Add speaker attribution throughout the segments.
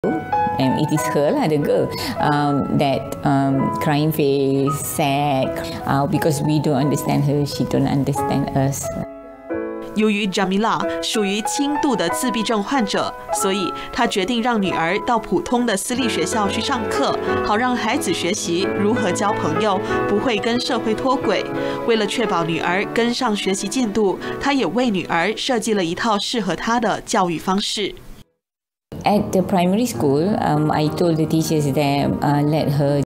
Speaker 1: and it is her lah, the girl, that crying face, sad, because we don't understand her, she don't understand us.
Speaker 2: 由于 Jamila 属于轻度的自闭症患者，所以她决定让女儿到普通的私立学校去上课，好让孩子学习如何交朋友，不会跟社会脱轨。为了确保女儿跟上学习进度，她也为女儿设计了一套适合她的教育方式。
Speaker 1: At the primary school, I told the teachers that let her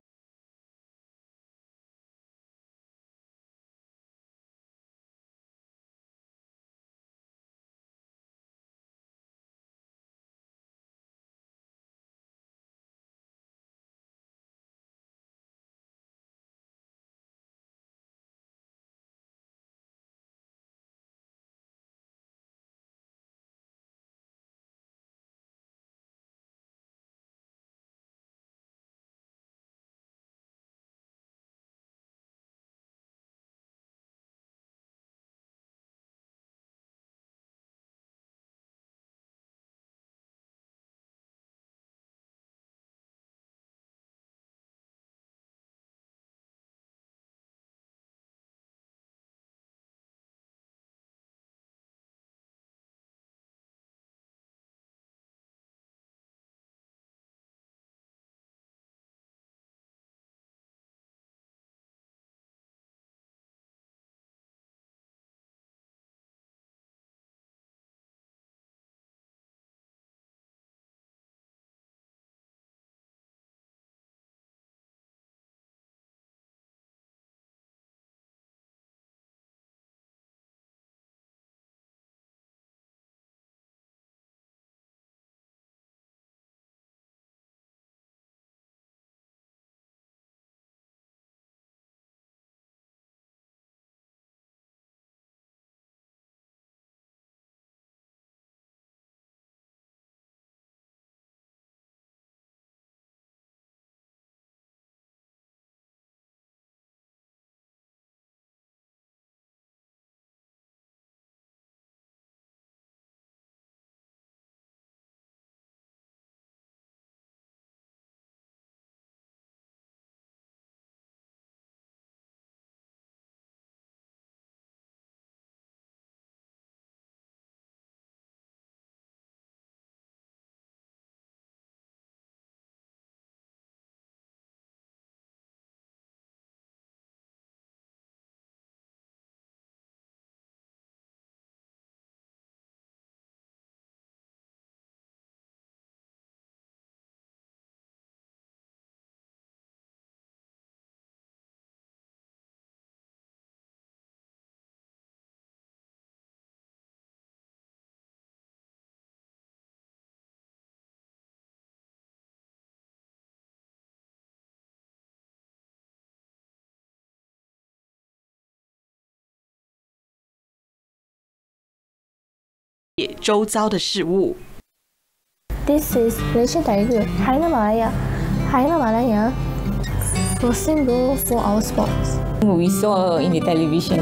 Speaker 2: 周遭的事物。
Speaker 3: This is Malaysian Tiger, Harimau Malaya. Harimau Malaya, first goal for our sports.
Speaker 1: We saw in the television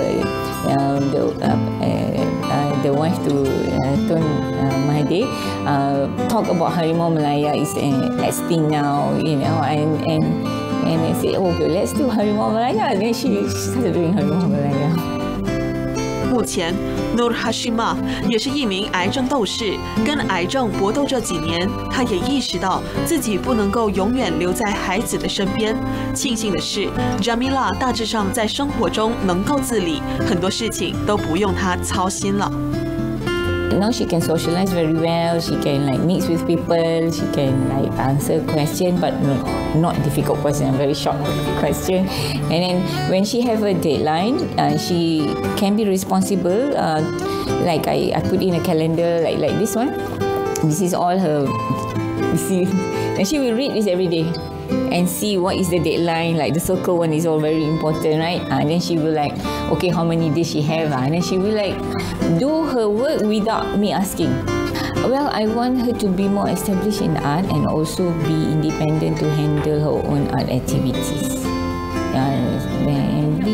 Speaker 1: the wife to Tun Mahathir talk about Harimau Malaya is extinct now, you know, and I said, oh, okay, let's do Harimau Malaya. Then she started doing Harimau Malaya.
Speaker 2: 目前 Nur Hashimah 也是一名癌症斗士，跟癌症搏斗这几年，他也意识到自己不能够永远留在孩子的身边。庆幸的是 ，Jamila 大致上在生活中能够自理，很多事情都不用他操心了。
Speaker 1: Now she can socialize very well. She can like mix with people. She can like answer questions, but not difficult question. Very short question. And then when she have a deadline, she can be responsible. Like I put in a calendar like this one. This is all her. You see, and she will read this every day and see what is the deadline. Like the circle one is all very important, right? And then she will like, okay, how many days she have? And then she will like do her work without me asking. Well, I want her to be more established in art and also be independent to handle her own art activities. And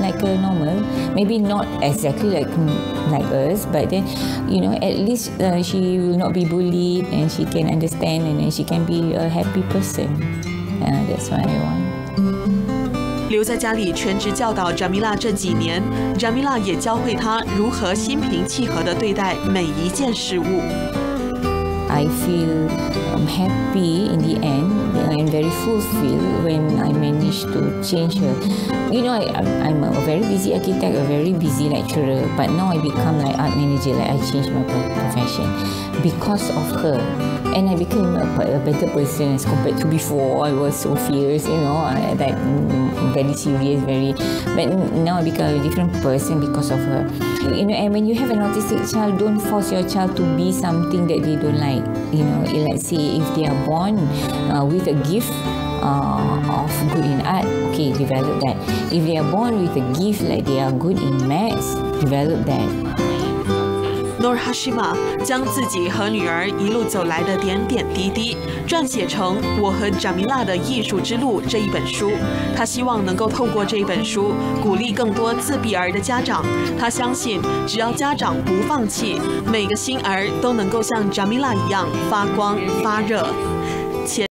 Speaker 1: like a normal. Maybe not exactly like us, but then, at least she will not be bullied and she can understand and then she can be a happy person. That's what I want.
Speaker 2: 留在家里全职教导 Jamila 这几年 ，Jamila 也教会她如何心平气和地对待每一件事物。
Speaker 1: I feel happy in the end and very fulfilled when I managed to change her. I'm a very busy architect, a very busy lecturer, but now I become like art manager, like I changed my profession because of her. And I became a better person as compared to before. I was so fierce, like very serious, but now I become a different person because of her. And when you have an autistic child, don't force your child to be something that they don't like. Let's say if they are born with a gift of good in art, okay, develop that. If they are born with a gift like they are good in maths, develop that.
Speaker 2: Nur Hashima 将自己和女儿一路走来的点点滴滴撰写成《我和 Jamila 的艺术之路》这一本书。他希望能够透过这一本书，鼓励更多自闭儿的家长。他相信，只要家长不放弃，每个新儿都能够像 Jamila 一样发光发热。